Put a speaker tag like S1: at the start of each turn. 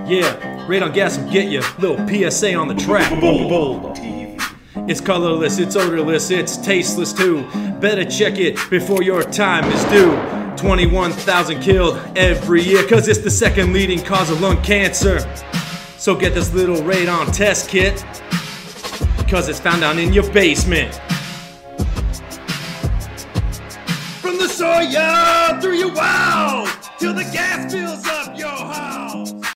S1: Yeah, radon gas will get you. Little PSA on the track. Bulldog. It's colorless, it's odorless, it's tasteless too. Better check it before your time is due. 21,000 killed every year, cause it's the second leading cause of lung cancer. So get this little radon test kit, cause it's found down in your basement. From the soil through your wall, till the gas fills up your house.